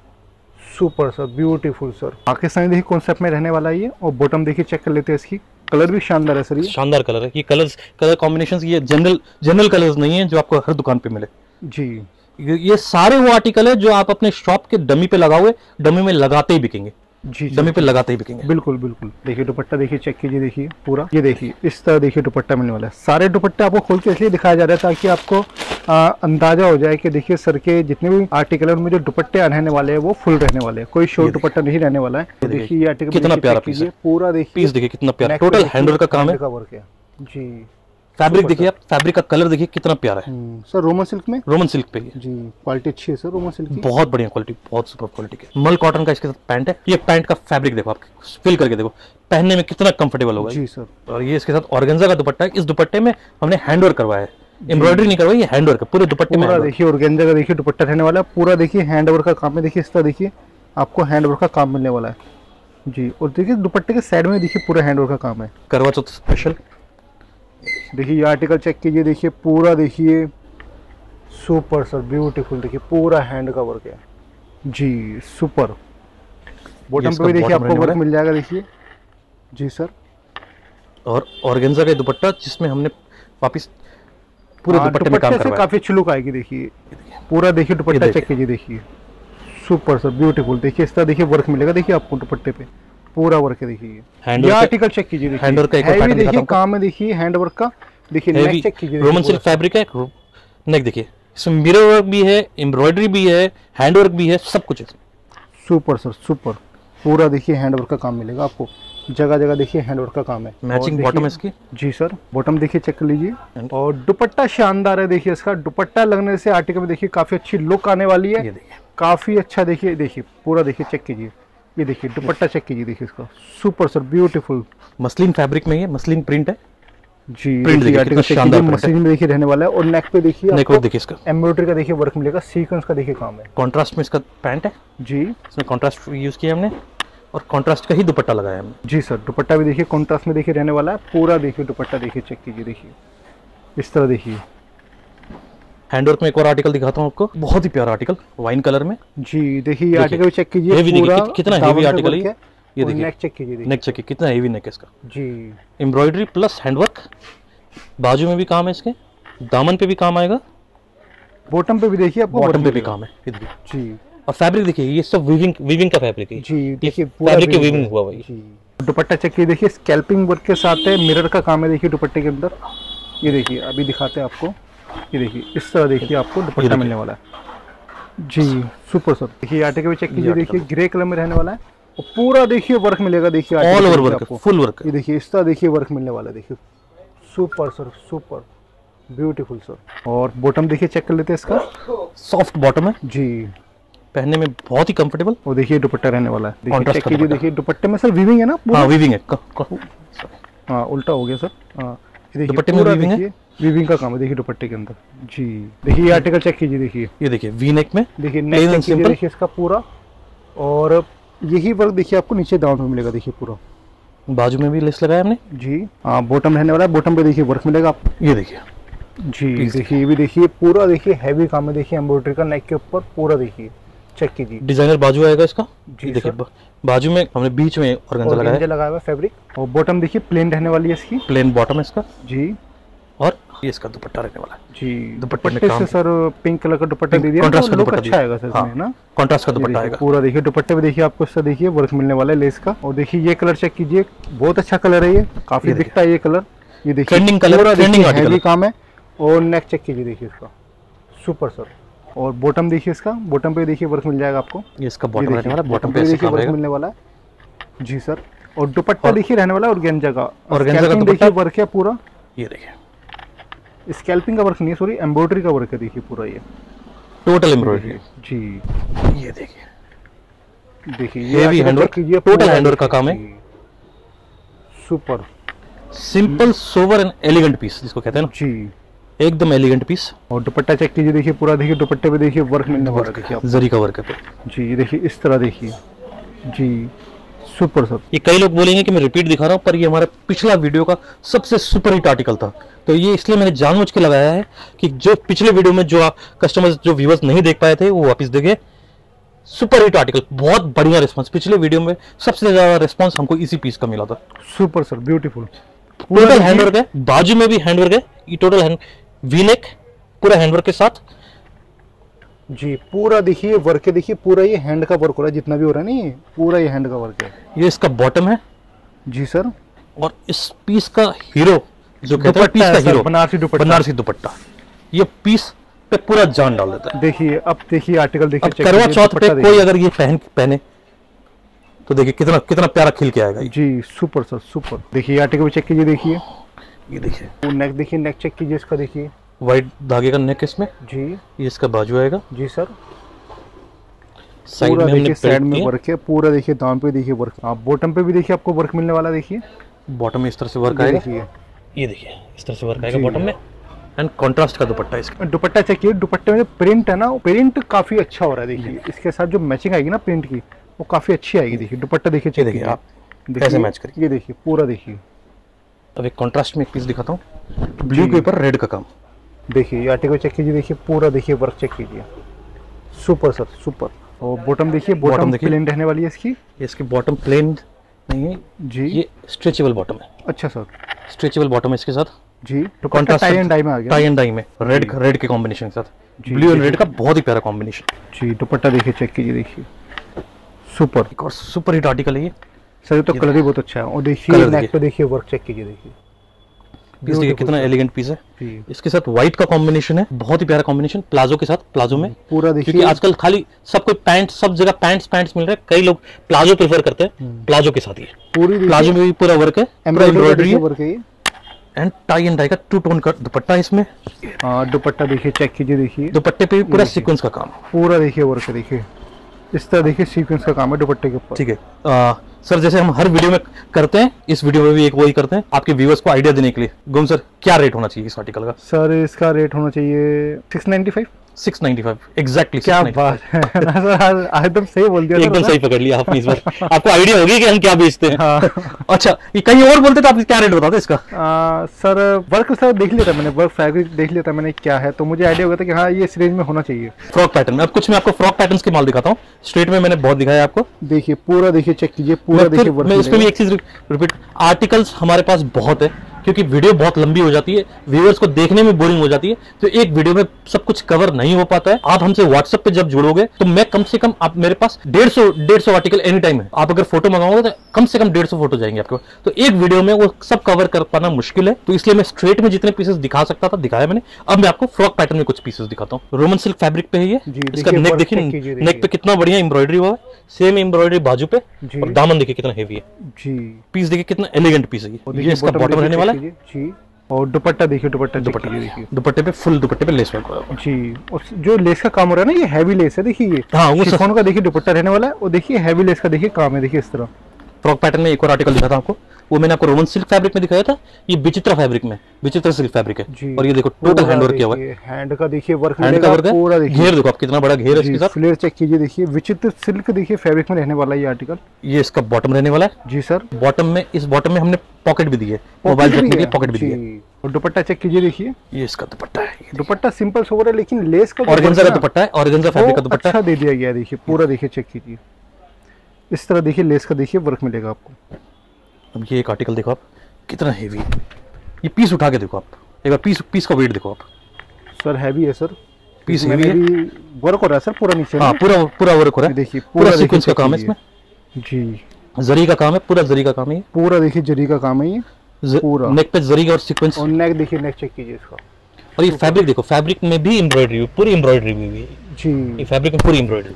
super sir, beautiful sir. Pakistani देखिए कॉन्सेप्ट में रहने वाला है ये। और बॉटम देखिए चेक कर लेते हैं, इसकी कलर भी शानदार है सर, ये शानदार कलर है। ये कलर्स कलर कॉम्बिनेशंस ये जनरल जनरल कलर्स नहीं है जो आपको हर दुकान पे मिले जी। ये सारे वो आर्टिकल है जो आप अपने शॉप के डमी पे लगाओगे, डमी में लगाते ही बिकेंगे जी, डमी पे लगाते ही बिकेंगे। बिल्कुल बिल्कुल। देखिए दुपट्टा देखिए चेक कीजिए, देखिए पूरा, ये देखिए इस तरह देखिए दुपट्टा मिलने वाला है। सारे दुपट्टे आपको खोल के इसलिए दिखाया जा रहा है ताकि आपको आ, अंदाजा हो जाए कि देखिए सर के जितने भी आर्टिकल है उनमें जो दुपट्टे रहने वाले हैं वो फुल रहने वाले हैं, कोई शॉर्ट दुपट्टा नहीं रहने वाला है। तो देखिए ये आर्टिकल कितना प्यारा पीस है, पूरा देखिए पीस देखिए कितना प्यारा, टोटल हैंडवर्क का काम है जी। फैब्रिक देखिए आप, फैब्रिक का कलर देखिए कितना प्यारा है सर। रोमन सिल्क में, रोमन सिल्क पे जी, क्वालिटी अच्छी है सर रोमन सिल्क की, बहुत बढ़िया क्वालिटी, बहुत सुपर क्वालिटी की। मल कॉटन का इसके साथ पैंट है। ये पैंट का फैब्रिक देखो आप, फील करके देखो, पहनने में कितना कंफर्टेबल होगा जी सर। और ये इसके साथ ऑर्गेन्जा का दुपट्टा है। इस दुपट्टे में हमने हैंडवर्क करवाया है, एम्ब्रॉयडरी नहीं करवाई, ये हैंडवर्क है पूरे दुपट्टे में। देखिए ऑर्गेन्जा का देखिए दुपट्टा रहने वाला है, पूरा देखिए हैंडवर्क का काम है। देखिए इस तरह देखिए आपको हैंडवर्क का काम मिलने वाला है जी। और देखिए दुपट्टे के साइड में देखिए पूरा हैंडवर्क का काम है, करवा चौथ स्पेशल। देखिए ये आर्टिकल चेक कीजिए, देखिए पूरा देखिए सुपर सर, ब्यूटीफुल। देखिए पूरा हैंड का वर्क है जी, सुपर। बॉटम पे भी देखिए आपको वर्क मिल जाएगा, देखिए जी सर। और ऑर्गेन्जा का दुपट्टा जिसमें हमने वापस पूरे दुपट्टे में काम करवाया, काफी अच्छी लुक आएगी। देखिए पूरा देखिए दुपट्टा चेक कीजिए, देखिए सुपर सर, ब्यूटीफुल। देखिए इस तरह देखिए वर्क मिलेगा, देखिए आपको दुपट्टे पे पूरा वर्क है देखिए। हैंड ये वर्क आर्टिकल चेक कीजिए देखिए, हैंड वर्क का एक और हैवी पैटर्न दिखाता देखिए हूँ काम है देखिए, हैंड वर्क का देखिए, नेक चेक कीजिए रोमन सिल्क फैब्रिक है। नेक देखिए, इसमें मिरर वर्क भी है, एम्ब्रॉयडरी भी है, हैंड वर्क भी है, सब कुछ है। सुपर सर सुपर, पूरा देखिए हैंड वर्क का काम मिलेगा आपको, जगह जगह देखिए हैंड वर्क का काम है। मैचिंग बॉटम है इसकी। जी सर, बॉटम देखिए चेक कर लीजिए, और दुपट्टा शानदार है देखिए, इसका दुपट्टा लगने से आर्टिकल में देखिए काफी अच्छी लुक आने वाली है। ये देखिए काफी अच्छा देखिए, देखिए पूरा देखिए चेक कीजिए, ये देखिए दुपट्टा चेक कीजिए देखिए इसका, super sir beautiful. Muslin fabric में, ये मसलिन प्रिंट है जी, प्रिंट देखिए आर्टिकल कितना शानदार प्रिंट मशीन में देखिए रहने वाला है, और नेक पे देखिए नेक वर्क देखिए इसका, एम्ब्रॉयडरी का देखिए वर्क मिलेगा, सीक्वेंस का देखिए काम है। कॉन्ट्रास्ट में इसका पैंट है जी, इसमें कॉन्ट्रास्ट यूज किया हमने, और कॉन्ट्रास्ट का ही दुपट्टा लगाया हमने। जी सर, दुपट्टा भी देखिए कॉन्ट्रास्ट में देखिए रहने वाला है, पूरा देखिए दुपट्टा देखिए चेक कीजिए देखिए, इस तरह देखिए। हैंडवर्क में एक और आर्टिकल दिखाता हूँ आपको, बहुत ही प्यारा आर्टिकल वाइन कलर में। जी देखिए, ये आर्टिकल भी चेक कीजिए, हेवी देखिए, पूरा कित- कितना दामन हेवी पे आर्टिकल work है ये देखिए, नेक चेक कीजिए देखिए। नेक चेक कितना हेवी नेक है इसका, जी, एम्ब्रॉयडरी प्लस हैंडवर्क, बाजू में भी काम है इसके, दामन पे भी काम आएगा, बॉटम पे भी देखिए आपको बॉटम work पे भी मिलेगा। काम है ये देखिए। जी और फैब्रिक देखिए, ये सब वीविंग वीविंग का फैब्रिक है। जी देखिए, पूरा फैब्रिक की weaving वीविंग है। हुआ भाई। जी, दुपट्टा चेक कीजिए देखिए, स्कैल्पिंग वर्क के साथ है, मिरर का काम है देखिए दुपट्टे के अंदर। ये देखिए अभी दिखाते हैं आपको, ये देखिए इस तरह देखिए आपको दुपट्टा मिलने वाला है। जी सुपर सर, देखिए आर्टिकल भी चेक कीजिए देखिए, ग्रे कलर में रहने वाला है, और पूरा देखिए वर्क मिलेगा देखिए, all over work, full work. ये देखिए इस तरह देखिए वर्क मिलने वाला है देखिए, super sir super beautiful sir. और बॉटम देखिए चेक कर लेते हैं इसका, सॉफ्ट बॉटम है, जी पहनने में बहुत ही कंफर्टेबल। और देखिए दुपट्टा रहने वाला है, देखिए Contrast चेक का कीजिए दुपट्टा। देखिए, दुपट्टे में सर वीविंग है ना पूरा? हाँ वीविंग है, क- क- हाँ उल्टा हो गया सर। हाँ ये देखिए दुपट्टे में पूरा weaving है? देखिए वीविंग का काम है देखिए दुपट्टे के अंदर। जी देखिए, ये आर्टिकल चेक कीजिए देखिए, ये देखिए वी नेक में, देखिए Plain नेक and चेक कीजिए simple। देखिए इसका पूरा, और यही वर्क देखिए आपको नीचे दाउन में मिलेगा देखिए पूरा। बाजू में भी लेस लगाया हमने। जी हाँ, बॉटम रहने वाला है, बॉटम पे देखिए वर्क मिलेगा आपको। ये देखिए जी Please देखिए, ये भी देखिए पूरा देखिए हैवी काम है देखिए, एम्ब्रॉयडरी का नेक के ऊपर पूरा देखिए चेक कीजिए। डिजाइनर बाजू आएगा इसका। जी ये देखिए सर। ब- बाजू में हमने बीच में ऑर्गेन्जा लगाया है, लगाया हुआ फैब्रिक, और बॉटम देखिए प्लेन रहने वाली है इसकी। प्लेन बॉटम है इसका, जी और ये इसका दुपट्टा रहने वाला है। जी, दुपट्टे में दुपट्टे काम- से सर पिंक कलर का दुपट्टा दे दिया, कॉन्ट्रास्ट तो का लुक दुपट्टा अच्छा दिया। आएगा सर हाँ, इसमें ना। कॉन्ट्रास्ट का ये दुपट्टा देखिए, आएगा। पूरा देखिए दुपट्टे पे देखिए आपको इसका देखिए वर्क मिलने वाला है लेस का, और देखिए ये कलर चेक कीजिए, बहुत अच्छा कलर है ये, काफी ये देखिए। दिखता है ये कलर। ये देखिए Trending colour, पूरा trending देखिए article हैवी है। काम है, और नेक चेक कीजिए देखिए इसका, सुपर सर। और बॉटम देखिए इसका, बॉटम पे देखिए वर्क मिल जाएगा आपको। ये इसका ये बॉटम रहने देखिए, वाला है, बॉटम पे पे ऐसे देखिए काम वर्क रहेगा। मिलने वाला है। जी सर, और दुपट्टा और- देखिए रहने वाला है ऑर्गेन्जा का, ऑर्गेन्जा का स्कैल्पिंग दुपट्टा। देखिए वर्क है पूरा, ये देखिए स्कैल्पिंग का वर्क नहीं है सॉरी, एम्ब्रॉयडरी का वर्क है देखिए पूरा ये। Total embroidery. जी ये देखिए देखिए Heavy आर्टिकल handwork, चेक कीजिए, total पूरा handwork का काम है। जी, सुपर। Simple sober and elegant piece जिसको कहते हैं ना, जी, एकदम एलिगेंट पीस। और दुपट्टा चेक कीजिए देखिए, पूरा देखिए दुपट्टे पे देखिए वर्क मिलने वाला है देखिए आप। जरी का वर्क है पे। जी ये देखिए इस तरह देखिए, जी सुपर सर। ये कई लोग बोलेंगे कि मैं रिपीट दिखा रहा हूँ, पर ये हमारा पिछला वीडियो का सबसे सुपर हिट आर्टिकल था, तो ये इसलिए मैंने जानबूझ के लगाया है कि जो पिछले वीडियो में जो आप कस्टमर्स जो व्यूअर्स नहीं देख पाए थे वो वापस देखे। सुपर हिट आर्टिकल, बहुत बढ़िया रिस्पांस, पिछले वीडियो में सबसे ज्यादा रिस्पांस हमको इसी पीस का मिला था। Super sir beautiful, total handwork है, बाजू में भी हैंडवर्क है, ये टोटल हैंड वी नेक पूरा हैंडवर्क के साथ। जी पूरा देखिए वर्क है देखिए, पूरा ये हैंड का वर्क हो रहा है, जितना भी हो रहा है नहीं, पूरा ये हैंड का वर्क है। ये इसका बॉटम है, जी सर, और इस पीस का हीरो जो कहते हैं दुपट्टा पीस है का सर, हीरो बनारसी दुपट्टा। बनारसी दुपट्टा, ये पीस पे पूरा जान डाल देता है। देखिए अब देखिए आर्टिकल देखिए, अब check करवा कीजिए, चौथ पे दुपट्टा कोई देखिए। अगर ये पहन पहने तो देखिए कितना कितना प्यारा खिल के आएगा ये। जी सुपर सर सुपर। देखिए आर्टिकल चेक कीजिए देखिए, ये देखिए वो नेक देखिए, नेक चेक कीजिए इसका देखिए। व्हाइट धागे का नेक इसमें, जी ये इसका बाजू आएगा, जी सर, साइड पूरा में हमने देखिए साइड में किया, वर्क है पूरा, देखिए दाम पे देखिए वर्क, आप बॉटम पे भी देखिए आपको वर्क मिलने वाला देखिए। बॉटम में इस तरह से वर्क ये आएगा, देखिए ये देखिए इस तरह से वर्क आएगा जी। बॉटम में, एंड कॉन्ट्रास्ट का दुपट्टा इसका। दुपट्टा चेक कीजिए, दुपट्टे में जो प्रिंट है ना, वो प्रिंट काफी अच्छा हो रहा है देखिए, इसके साथ जो मैचिंग आएगी ना प्रिंट की, वो काफी अच्छी आएगी देखिए। दुपट्टा देखिए ये चेक देखिए कीजिए, आप कैसे मैच करिए। ये देखिए पूरा देखिए, अब एक कॉन्ट्रास्ट में एक पीस दिखाता हूँ, ब्लू के ऊपर रेड का काम। देखिए ये आर्टिकल चेक कीजिए देखिए, पूरा देखिए वर्क चेक कीजिए, सुपर सर सुपर। और बॉटम देखिए, Bottom बॉटम देखिए। प्लेन रहने वाली है इसकी। ये इसकी बॉटम प्लेन नहीं है, जी ये स्ट्रेचेबल बॉटम है, अच्छा सर, स्ट्रेचेबल बॉटम है इसके साथ। जी दुपट्टा टाई एंड डाई में आ गया। टाई एंड डाई में रेड रेड के कॉम्बिनेशन के साथ, जी, ब्लू एंड देखिए। रेड का बहुत ही प्यारा कॉम्बिनेशन। जी दुपट्टा देखिए चेक कीजिए देखिए, सुपर। एक और सुपर हिट आर्टिकल है ये, सर ये तो कलर ही बहुत अच्छा है। और देखिए कलर नेक पे देखिए वर्क चेक कीजिए, देखिए पीस देखिए कितना एलिगेंट पीस है। जी। इसके साथ व्हाइट का कॉम्बिनेशन है, बहुत ही प्यारा कॉम्बिनेशन प्लाजो के साथ, प्लाजो में पूरा क्योंकि देखिए आजकल खाली सब कोई पैंट, सब जगह पैंट्स पैंट्स मिल रहे हैं, कई लोग प्लाजो प्रेफर करते हैं, प्लाजो के साथ ही है। पूरी प्लाजो में भी पूरा वर्क है, एम्ब्रॉयडरी है वर्क है ये, एंड टाई एंड डाई का टू टोन का दुपट्टा है इसमें। हाँ दुपट्टा देखिए चेक कीजिए, देखिए दुपट्टे पे भी पूरा सीक्वेंस का काम, पूरा देखिए वर्क है, देखिए इस तरह देखिए सीक्वेंस का काम है दुपट्टे के ऊपर। ठीक है आ, सर जैसे हम हर वीडियो में करते हैं, इस वीडियो में भी एक वही करते हैं आपके व्यूअर्स को आइडिया देने के लिए। गुम सर क्या रेट होना चाहिए इस आर्टिकल का? सर इसका रेट होना चाहिए six ninety five. Six ninety five exactly. क्या बात है ना सर, आज एकदम सही बोल दिया, एकदम सही पकड़ लिया आपने इस बार। आपको आइडिया होगी कि हम क्या बेचते हैं। हाँ। अच्छा ये कहीं और बोलते तो आप क्या रेट बताते इसका? आ, सर वर्क सर देख लिया था मैंने, वर्क फैब्रिक देख लिया था मैंने क्या है, तो मुझे आइडिया हो गया था कि हाँ ये इस रेंज में होना चाहिए। फ्रॉक पैटर्न में अब कुछ मैं आपको फ्रॉक पैटर्न्स के माल दिखाता हूँ, स्ट्रेट में मैंने बहुत दिखाया आपको। देखिए पूरा देखिए चेक कीजिए, पूरा मैं देखिए फिर वर्क मैं इस पे भी एक चीज रिपीट, आर्टिकल्स हमारे पास बहुत है क्योंकि वीडियो बहुत लंबी हो जाती है, व्यूअर्स को देखने में बोरिंग हो जाती है, तो एक वीडियो में सब कुछ कवर नहीं हो पाता है। आप हमसे व्हाट्सएप पे जब जुड़ोगे तो मैं कम से कम, आप मेरे पास डेढ़ सौ डेढ़ सौ आर्टिकल एनी टाइम है, आप अगर फोटो मंगाओगे तो कम से कम डेढ़ सौ फोटो जाएंगे आपके पास, तो एक वीडियो में वो सब कवर कर पाना मुश्किल है, तो इसलिए मैं स्ट्रेट में जितने पीसेस दिखा सकता था दिखाया मैंने। अब मैं आपको फ्रॉक पैटर्न में कुछ पीसेस दिखाता हूँ। रोमन सिल्क फैब्रिक पे है ये, इसका नेक देखिए, नेक पे कितना बढ़िया एम्ब्रॉयडरी हुआ है, सेम एम्ब्रॉयडरी बाजू पे, और दामन देखिए कितना हेवी है जी। पीस देखिए कितना एलिगेंट पीस है ये, ये इसका बॉटम रहने वाला है जी। और दुपट्टा देखिए, दुपट्टा दुपट्टा देखिए, दुपट्टे पे फुल दुपट्टे पे लेस वर्क है जी। और जो लेस का काम हो रहा है ना, ये हैवी लेस है, देखिए ये हाँ वो शिफॉन का देखिए दुपट्टा रहने वाला है, और देखिए हैवी लेस का देखिए काम है, देखिए इस तरह। फ्रॉक पैटर्न में एक और आर्टिकल दिखा था आपको, वो मैंने आपको रोमन सिल्क फैब्रिक में दिखाया था, ये विचित्र फैब्रिक में, विचित्र सिल्क फैब्रिक है, और ये देखो टोटल हैंड वर्क किया हुआ है, हैंड का देखिए वर्क, हैंड का वर्क है, पूरा देखिए घेर देखो आप कितना बड़ा घेर है इसके साथ, फ्लेयर चेक कीजिए, देखिए विचित्र सिल्क देखिए फैब्रिक में रहने वाला है ये आर्टिकल। ये इसका बॉटम रहने वाला है जी सर। बॉटम में, इस बॉटम में हमने पॉकेट भी दी है, मोबाइल रखने के लिए पॉकेट भी दी है। और दुपट्टा चेक कीजिए, देखिए ये इसका दुपट्टा है, दुपट्टा सिंपल सोबर है, लेकिन लेस का ऑर्गेन्जा का दुपट्टा है, ऑर्गेन्जा फैब्रिक का दुपट्टा अच्छा दे दिया गया है, देखिए पूरा देखिए चेक कीजिए, इस तरह देखिए लेस का देखिए वर्क मिलेगा आपको। अब ये एक आर्टिकल देखो आप कितना हेवी, ये पीस उठा के देखो आप एक बार, पीस पीस का वेट देखो आप सर, हैवी है सर, पीस हेवी है, वर्क हो रहा है सर पूरा नीचे, हाँ पूरा पूरा वर्क हो रहा है, देखिए पूरा सीक्वेंस का काम है इसमें जी, जरी का काम है, पूरा जरी का काम है, पूरा देखिए जरी का काम है ये पूरा, नेक पे जरी का और सीक्वेंस, और नेक देखिए, नेक चेक कीजिए इसका, और ये फैब्रिक देखो, फैब्रिक में भी एम्ब्रॉयडरी, पूरी एम्ब्रॉयडरी हुई है जी, ये फैब्रिक में पूरी एम्ब्रॉयडरी।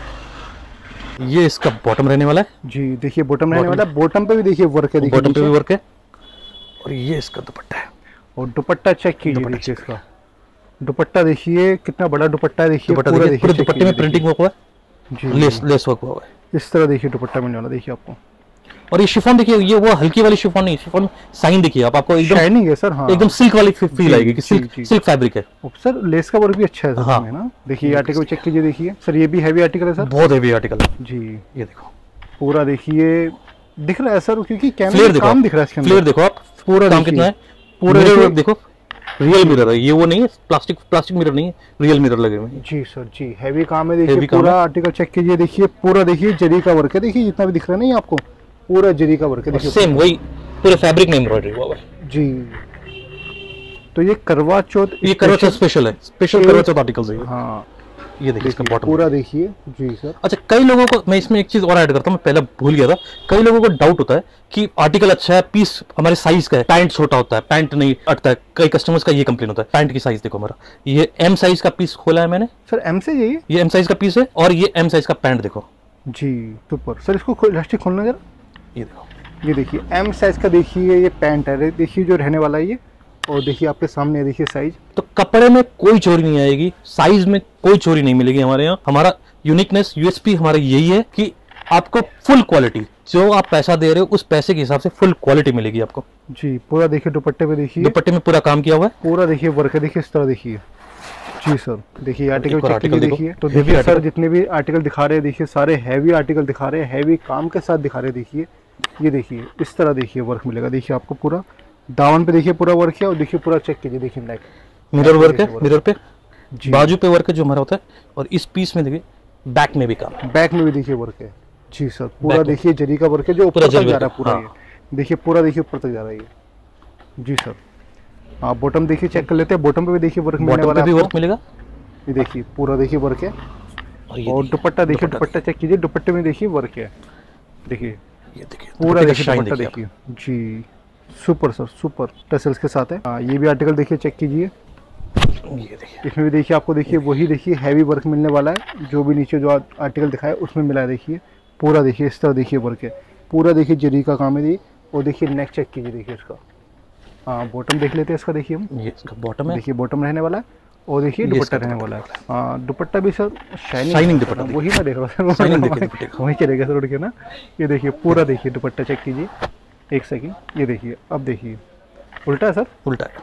ये इसका बॉटम रहने वाला है जी, देखिए बॉटम रहने वाला है, बॉटम पे भी देखिए वर्क है, बॉटम पे भी वर्क है, और ये इसका दुपट्टा है, और दुपट्टा चेक कीजिए, देखिए इसका दुपट्टा देखिए कितना बड़ा दुपट्टा है, देखिए पूरा देखिए, पूरे दुपट्टे में प्रिंटिंग वर्क हुआ है जी, लेस लेस वर्क हुआ है, इस तरह देखिए दुपट्टा मिलने वाला देखिए आपको। और ये शिफॉन देखिए, ये वो हल्की वाली शिफॉन नहीं, शिफॉन साइन देखिए आप, आपको एकदम शाइनिंग है सर, हाँ एकदम सिल्क वाली फील आएगी कि सिल्क सिल्क फैब्रिक है सर, लेस का वर्क भी अच्छा है सर, हाँ। है ना, देखिए आर्टिकल चेक कीजिए, देखिए सर ये भी हैवी आर्टिकल है सर, बहुत हैवी आर्टिकल है जी। ये देखो पूरा देखिए दिख रहा है सर, क्योंकि कैमरे फ्लेयर में देखो, काम दिख रहा है इसके अंदर, फ्लेयर देखो आप, पूरा काम कितना है, पूरा मिरर देखो, रियल मिरर है ये, वो नहीं है प्लास्टिक प्लास्टिक मिरर नहीं है, रियल मिरर लगे हुए हैं जी सर जी। हैवी काम है, देखिए पूरा आर्टिकल चेक कीजिए, देखिए पूरा देखिए जरी का वर्क है, देखिए जितना भी दिख रहा है नहीं आपको, पूरा जरी का वर्क है, देखिए सेम वही पूरे फैब्रिक में एम्ब्रॉयडरी हुआ है जी। तो ये करवा चौथ, ये करवा चौथ स्पेशल है, स्पेशल करवा चौथ आर्टिकल्स है हाँ, ये देखिए इसका बॉटम पूरा देखिए जी सर। अच्छा कई लोगों को, मैं इसमें एक चीज और ऐड करता हूँ, मैं पहले भूल गया था, कई लोगों को डाउट होता है कि आर्टिकल अच्छा है, पीस हमारे साइज का है, पैंट छोटा होता है, पैंट नहीं अटता है, कई कस्टमर्स का ये कंप्लेन होता है, पैंट की साइज देखो हमारा, ये एम साइज का पीस खोला है मैंने सर, एम से यही ये एम साइज का पीस है, और ये एम साइज का पैंट देखो जी, सुपर सर। इसको इलास्टिक खोलना जरा, ये देखो, ये देखिए एम साइज का देखिए ये पैंट है, देखिए जो रहने वाला है ये, और देखिए आपके सामने देखिए साइज, तो कपड़े में कोई चोरी नहीं आएगी, साइज में कोई चोरी नहीं मिलेगी हमारे यहाँ। हमारा यूनिकनेस यूएसपी हमारा यही है कि आपको फुल क्वालिटी, जो आप पैसा दे रहे हो उस पैसे के हिसाब से फुल क्वालिटी मिलेगी आपको जी। पूरा देखिए दुपट्टे पे देखिए, दुपट्टे में पूरा काम किया हुआ है, पूरा देखिए वर्क है, देखिए इस तरह देखिए जी सर। देखिए आर्टिकल चेक कीजिए, देखिए तो देखिए सर जितने भी आर्टिकल दिखा रहे हैं देखिए सारे हैवी आर्टिकल दिखा रहे हैं, हैवी काम के साथ दिखा रहे हैं, देखिए ये देखिए इस तरह देखिए वर्क मिलेगा, देखिए आपको पूरा दामन पे देखिए पूरा वर्क है, और देखिए पूरा चेक कीजिए, देखिए नेक मिरर वर्क है, मिरर पे बाजू पे वर्क है जो हमारा होता है, और इस पीस में देखिए बैक में भी काम है, बैक में भी देखिए वर्क है जी सर। पूरा देखिए जरी का वर्क है जो ऊपर तक जा रहा है पूरा, ये देखिए पूरा देखिए ऊपर तक जा रहा है ये जी सर। आप बॉटम देखिए चेक कर लेते हैं, बॉटम पे भी देखिए वर्क मिलने वाला है, वर्क मिलेगा, ये देखिए पूरा देखिए वर्क है, और दुपट्टा देखिए, दुपट्टा चेक कीजिए, दुपट्टे में देखिए वर्क है, देखिए ये देखिए पूरा देखिए शाइन दुपट्टा देखिए देखिए जी, सुपर सर सुपर टसल्स के साथ है। हाँ, ये भी आर्टिकल देखिए, चेक कीजिए। ये देखिए इसमें भी देखिए आपको देखिए वही देखिए हैवी वर्क मिलने वाला है, जो भी नीचे जो आर्टिकल दिखाया उसमें मिला है। देखिए पूरा देखिए इस तरह देखिए वर्क है, पूरा देखिए जरी का काम है। ये और देखिए नेक चेक कीजिए देखिए इसका। हाँ, बॉटम देख लेते हैं इसका। देखिए हम, ये इसका बॉटम है, देखिए बॉटम रहने वाला है और देखिए ये दुपट्टा इसका रहने दुपट्टा वाला है। हाँ, दुपट्टा भी सर शाइनिंग शाइनिंग दुपट्टा वही मैं देख रहा था शाइनिंग देखिए दुपट्टे का। वही चलेगा सर उड़ के ना। ये देखिए पूरा देखिए दुपट्टा चेक कीजिए, एक सेकंड। ये देखिए, अब देखिए उल्टा है सर, उल्टा है।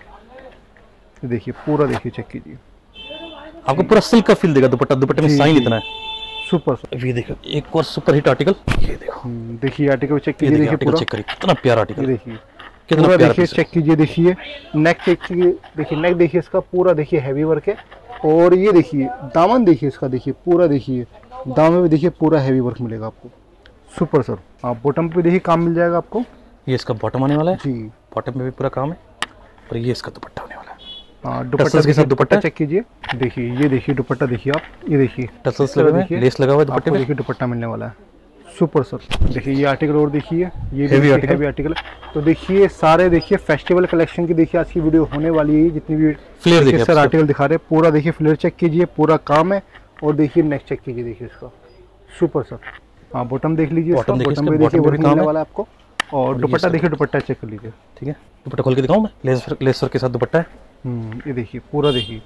ये देखिए पूरा देखिए चेक कीजिए, आपको पूरा सिल्क का फील देगा दुपट्टा, दुपट्टे में जी, शाइन जी। इतना है। Super sir. अब ये देखो एक और सुपर हिट आर्टिकल, ये देखो, हम्म, देखिए आर्टिकल चेक ये कीजिए, देखिए देखिए आर्टिकल पूरा। चेक करिए, कितना प्यारा ये आर्टिकल, देखिए कितना पूरा प्यारा देखिए पीस है। चेक कीजिए। देखिए नेक चेक कीजिए, देखिए नेक देखिए इसका पूरा देखिए हैवी वर्क है। और ये देखिए दामन देखिए इसका, देखिए पूरा देखिए दामन में देखिए पूरा हैवी वर्क मिलेगा आपको। Super sir. आप बॉटम पे देखिए काम मिल जाएगा आपको ये इसका बॉटम आने वाला है, जी। बॉटम में भी पूरा काम है। और ये इसका दुपट्टा होने वाला है, हाँ, दुपट्टा टसल्स के साथ देखिए, दुपट्टा चेक कीजिए। देखिए ये देखिए दुपट्टा देखिए आप, ये देखिए टसल्स इस तरह लगे हुए हैं, देखिए, लेस लगा हुआ है दुपट्टे आपको पे। देखिए दुपट्टा मिलने वाला है। Super sir. देखिए ये आर्टिकल और देखिए, ये Heavy भी article। Heavy article. तो देखिए सारे देखिए फेस्टिवल कलेक्शन की देखिए आज की वीडियो होने वाली है। जितनी भी फ्लेयर देखिए सर आप आर्टिकल दिखा रहे हैं, पूरा देखिए फ्लेयर चेक कीजिए, पूरा काम है। और देखिए नेक चेक कीजिए देखिए इसका। Super sir. हाँ, बॉटम देख लीजिए, Bottom देखिए बॉटम इसका, में देखिए bottom में वर्क भी काम मिलने है। वाला है आपको। और ये दुपट्टा इसका देखिए, दुपट्टा चेक कर लीजिए। ठीक है, दुपट्टा खोल के दिखाऊं मैं, लेस लेस वर्क के साथ दुपट्टा है। हम्म, ये देखिए पूरा देखिए,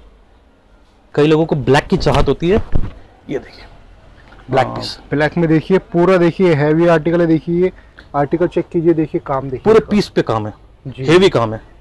कई लोगों को ब्लैक की चाहत होती है, ये देखिए ब्लैक पीस, ब्लैक में देखिए पूरा देखिए हैवी आर्टिकल है। देखिए आर्टिकल चेक कीजिए, देखिए काम देखिए पूरे इसका। पीस पे काम है, जी। हेवी काम है।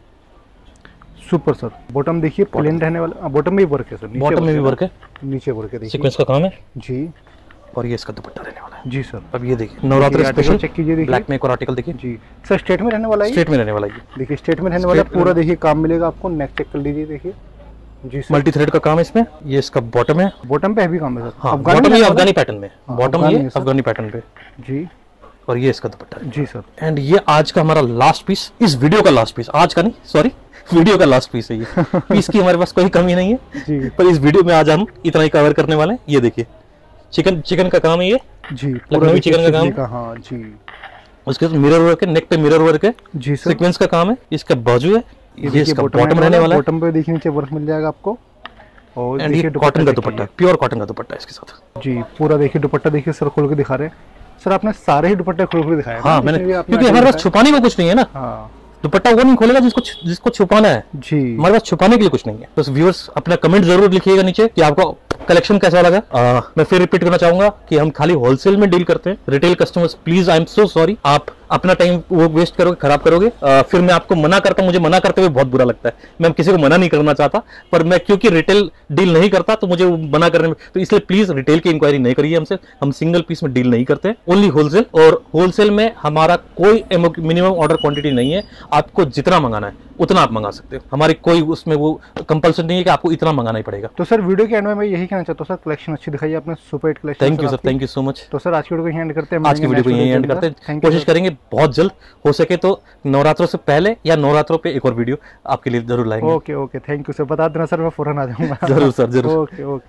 Super sir. बॉटम देखिए प्लेन रहने वाला, बॉटम में भी वर्क है सर, नीचे बॉटम में भी है वर्क है, ना? नीचे वर्क है देखिए सीक्वेंस का काम है। जी। और ये इसका दुपट्टा रहने वाला है। जी सर। अब ये देखिए नवरात्र देखिए, आर्टिकल स्पेशल चेक कीजिए देखिए। ब्लैक में एक और आर्टिकल देखिए, जी सर, स्ट्रेट में रहने वाला है ये। स्ट्रेट में रहने वाला है। ये देखिए स्ट्रेट में रहने वाला है, Straight पूरा में। देखिए काम मिलेगा आपको। नेक चेक कर लीजिए देखिए। जी सर। मल्टी थ्रेड का काम है इसमें। ये इसका बॉटम है, बॉटम पे हैवी काम है सर। हाँ अफगानी बॉटम ये रहने वाला अफगानी पैटर्न में, हाँ, बॉटम अफगानी ये है सर। अफगानी पैटर्न पे। है। जी। और ये इसका दुपट्टा है। जी सर। एंड ये आज का हमारा लास्ट पीस, इस वीडियो का लास्ट पीस, आज का नहीं सॉरी, वीडियो का लास्ट पीस है ये। पीस की हमारे पास कोई कमी नहीं है, जी। पर इस वीडियो में आज हम इतना ही कवर करने वाले हैं। ये देखिए चिकन चिकन का काम है ये, जी लखनवी देखिए चिकन का काम। सिल्क हाँ जी। उसके साथ मिरर वर्क है, नेक पे मिरर वर्क है, जी सर। सीक्वेंस का काम है। इसका बाजू है, ये देखिए इसका बॉटम रहने वाला है। बॉटम पे देखिए नीचे वर्क मिल जाएगा आपको। और एंड ये देखिए कॉटन का चेक दुपट्टा, प्योर कॉटन का दुपट्टा है इसके साथ। कीजिए। जी पूरा देखिए दुपट्टा देखिए सर, खोल के दिखा रहे हैं सर। आपने सारे ही दुपट्टे खोल के दिखाए हाँ मैंने, क्योंकि हमारे पास छुपाने को कुछ नहीं है ना, हाँ दुपट्टा वो नहीं खोलेगा जिसको जिसको छुपाना है, जी। हमारे पास छुपाने के लिए कुछ नहीं है। तो व्यूअर्स अपना कमेंट जरूर लिखिएगा नीचे कि आपको कलेक्शन कैसा लगा। आ, मैं फिर रिपीट करना चाहूंगा कि हम खाली होलसेल में डील करते हैं। Retail customers please, I am so sorry, आप अपना टाइम वो वेस्ट करोगे, खराब करोगे। आ, फिर मैं आपको मना करता हूं, मुझे मना करते हुए बहुत बुरा लगता है। मैं किसी को मना नहीं करना चाहता, पर मैं क्योंकि रिटेल डील नहीं करता तो मुझे मना करने में, तो इसलिए प्लीज रिटेल की इंक्वायरी नहीं करिए हमसे। हम सिंगल पीस में डील नहीं करते, ओनली होलसेल। और होलसेल में हमारा कोई मिनिमम ऑर्डर क्वांटिटी नहीं है, आपको जितना मंगाना है उतना आप मंगा सकते हो। हमारी कोई उसमें वो कंपल्सन नहीं है कि आपको इतना मंगाना ही पड़ेगा। तो सर वीडियो के एंड में मैं यही कहना चाहता हूँ सर, कलेक्शन अच्छी दिखाई आपने, super hit collection. Thank you sir, thank you so much. तो सर आज की वीडियो को यहीं एंड करते हैं। आज की वीडियो को यहीं एंड करते हैं, Thank you, कोशिश sir. करेंगे बहुत जल्द हो सके तो नवरात्रों से पहले या नवरात्रों पे एक और वीडियो आपके लिए जरूर लाएंगे। Okay okay, thank you sir. बता देना सर, मैं फौरन आ जाऊंगा। जरूर सर, जरूर। Okay okay.